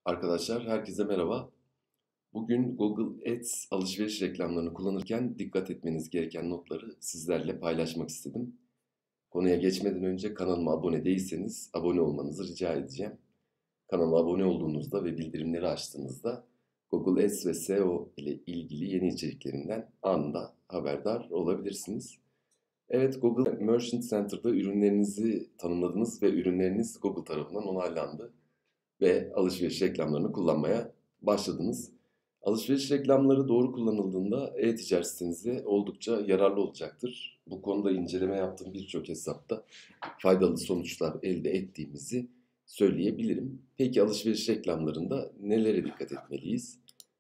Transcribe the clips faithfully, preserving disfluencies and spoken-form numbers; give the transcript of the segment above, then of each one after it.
Arkadaşlar, herkese merhaba. Bugün Google Ads alışveriş reklamlarını kullanırken dikkat etmeniz gereken notları sizlerle paylaşmak istedim. Konuya geçmeden önce kanalıma abone değilseniz abone olmanızı rica edeceğim. Kanala abone olduğunuzda ve bildirimleri açtığınızda Google Ads ve S E O ile ilgili yeni içeriklerimden anında haberdar olabilirsiniz. Evet, Google Merchant Center'da ürünlerinizi tanımladınız ve ürünleriniz Google tarafından onaylandı ve alışveriş reklamlarını kullanmaya başladınız. Alışveriş reklamları doğru kullanıldığında e-ticaret sitenize oldukça yararlı olacaktır. Bu konuda inceleme yaptığım birçok hesapta faydalı sonuçlar elde ettiğimizi söyleyebilirim. Peki alışveriş reklamlarında nelere dikkat etmeliyiz?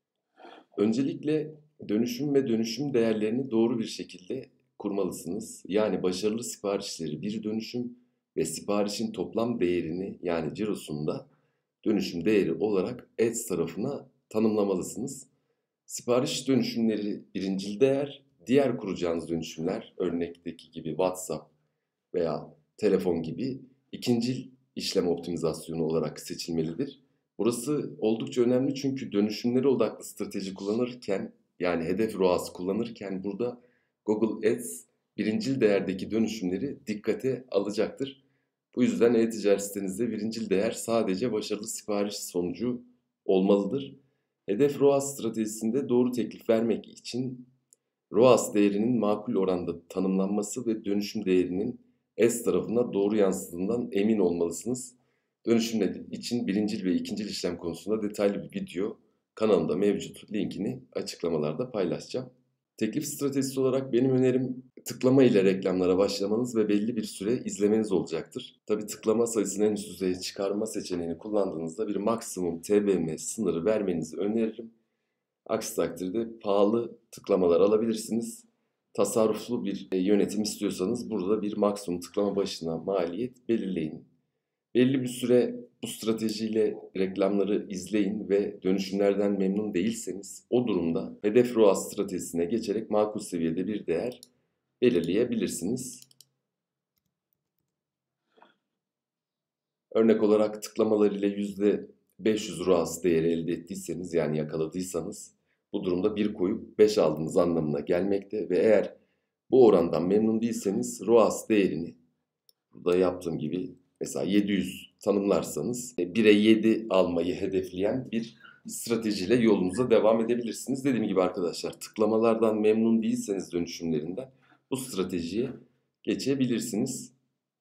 Öncelikle dönüşüm ve dönüşüm değerlerini doğru bir şekilde kurmalısınız. Yani başarılı siparişleri bir dönüşüm ve siparişin toplam değerini yani cirosunda dönüşüm değeri olarak Ads tarafına tanımlamalısınız. Sipariş dönüşümleri birincil değer, diğer kuracağınız dönüşümler örnekteki gibi WhatsApp veya telefon gibi ikincil işlem optimizasyonu olarak seçilmelidir. Burası oldukça önemli çünkü dönüşümlere odaklı strateji kullanırken yani hedef R O A S kullanırken burada Google Ads birincil değerdeki dönüşümleri dikkate alacaktır. Bu yüzden e-ticaret sitenizde birincil değer sadece başarılı sipariş sonucu olmalıdır. Hedef R O A S stratejisinde doğru teklif vermek için R O A S değerinin makul oranda tanımlanması ve dönüşüm değerinin S tarafına doğru yansıdığından emin olmalısınız. Dönüşümler için birincil ve ikincil işlem konusunda detaylı bir video kanalımda mevcut. Linkini açıklamalarda paylaşacağım. Teklif stratejisi olarak benim önerim tıklama ile reklamlara başlamanız ve belli bir süre izlemeniz olacaktır. Tabii tıklama sayısını en üst düzeye çıkarma seçeneğini kullandığınızda bir maksimum T B M sınırı vermenizi öneririm. Aksi takdirde pahalı tıklamalar alabilirsiniz. Tasarruflu bir yönetim istiyorsanız burada bir maksimum tıklama başına maliyet belirleyin. Belli bir süre bu stratejiyle reklamları izleyin ve dönüşümlerden memnun değilseniz o durumda hedef R O A S stratejisine geçerek makul seviyede bir değer belirleyebilirsiniz. Örnek olarak tıklamalar ile yüzde beş yüz R O A S değeri elde ettiyseniz yani yakaladıysanız bu durumda bir koyup beş aldığınız anlamına gelmekte ve eğer bu orandan memnun değilseniz R O A S değerini burada yaptığım gibi mesela yedi yüz tanımlarsanız bire yedi almayı hedefleyen bir stratejiyle yolunuza devam edebilirsiniz. Dediğim gibi arkadaşlar tıklamalardan memnun değilseniz dönüşümlerinden bu stratejiye geçebilirsiniz.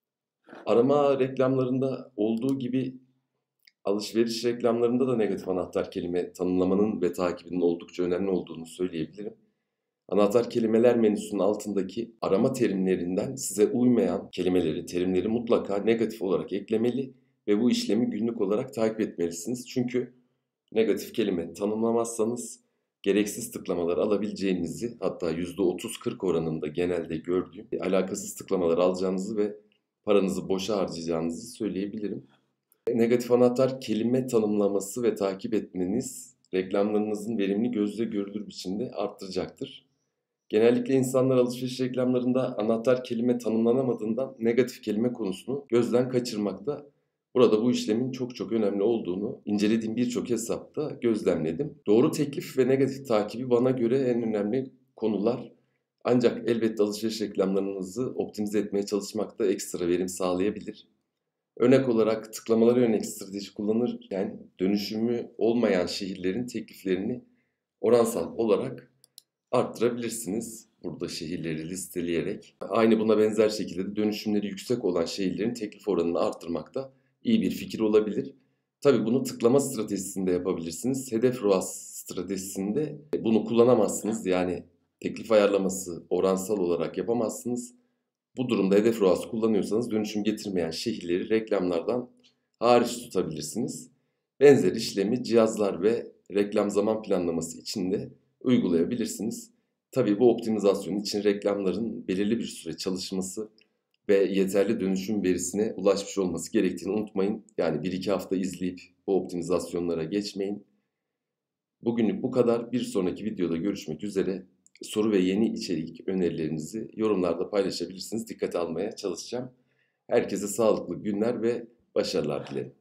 Arama reklamlarında olduğu gibi alışveriş reklamlarında da negatif anahtar kelime tanımlamanın ve takibinin oldukça önemli olduğunu söyleyebilirim. Anahtar kelimeler menüsünün altındaki arama terimlerinden size uymayan kelimeleri, terimleri mutlaka negatif olarak eklemeli ve bu işlemi günlük olarak takip etmelisiniz. Çünkü negatif kelime tanımlamazsanız gereksiz tıklamalar alabileceğinizi, hatta yüzde otuz kırk oranında genelde gördüğüm alakasız tıklamalar alacağınızı ve paranızı boşa harcayacağınızı söyleyebilirim. Negatif anahtar kelime tanımlaması ve takip etmeniz reklamlarınızın verimini gözle görülür biçimde arttıracaktır. Genellikle insanlar alışveriş reklamlarında anahtar kelime tanımlanamadığından negatif kelime konusunu gözden kaçırmakta. Burada bu işlemin çok çok önemli olduğunu incelediğim birçok hesapta gözlemledim. Doğru teklif ve negatif takibi bana göre en önemli konular. Ancak elbette alışveriş reklamlarınızı optimize etmeye çalışmak da ekstra verim sağlayabilir. Örnek olarak tıklamalara yönelik strateji kullanırken dönüşümü olmayan şehirlerin tekliflerini oransal olarak arttırabilirsiniz. Burada şehirleri listeleyerek. Aynı buna benzer şekilde de dönüşümleri yüksek olan şehirlerin teklif oranını arttırmak da iyi bir fikir olabilir. Tabii bunu tıklama stratejisinde yapabilirsiniz. Hedef R O A S stratejisinde bunu kullanamazsınız. Yani teklif ayarlaması oransal olarak yapamazsınız. Bu durumda hedef R O A S kullanıyorsanız dönüşüm getirmeyen şehirleri reklamlardan hariç tutabilirsiniz. Benzer işlemi cihazlar ve reklam zaman planlaması için de uygulayabilirsiniz. Tabii bu optimizasyon için reklamların belirli bir süre çalışması ve yeterli dönüşüm verisine ulaşmış olması gerektiğini unutmayın. Yani bir iki hafta izleyip bu optimizasyonlara geçmeyin. Bugünlük bu kadar. Bir sonraki videoda görüşmek üzere. Soru ve yeni içerik önerilerinizi yorumlarda paylaşabilirsiniz. Dikkate almaya çalışacağım. Herkese sağlıklı günler ve başarılar dilerim.